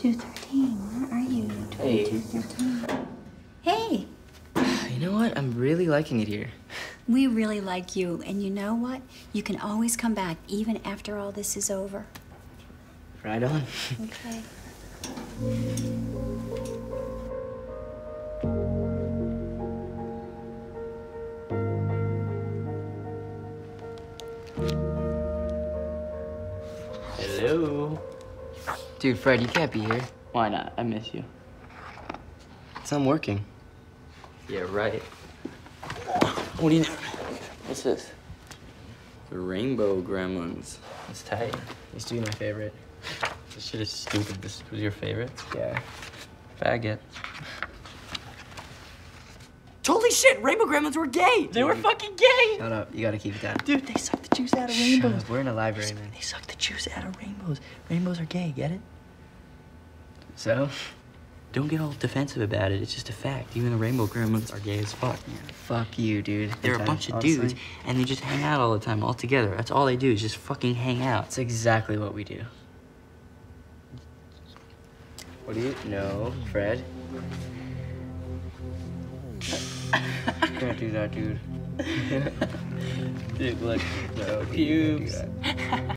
2213. Where are you? Hey. 2213. Hey. You know what? I'm really liking it here. We really like you, and you know what? You can always come back, even after all this is over. Right on. Okay. Hello. Dude, Fred, you can't be here. Why not? I miss you. So I'm working. Yeah, right. What do you know? What's this? The Rainbow Gremlins. It's tight. Used to be my favorite. This shit is stupid. This was your favorite? Yeah. Faggot. Holy shit! Rainbow Gremlins were gay! They were fucking gay! Shut up. You gotta keep it down. Dude, they suck the juice out of Shut rainbows. up. We're in a library, man. They suck the juice out of rainbows. Rainbows are gay, get it? So? Don't get all defensive about it. It's just a fact. Even the Rainbow Gremlins are gay as fuck. Yeah, fuck you, dude. They're a bunch of dudes, and they just hang out all the time, all together. That's all they do is just fucking hang out. That's exactly what we do. What do you know, Fred? Can't do that, dude. Dude, look. No, Pubes. can't do that.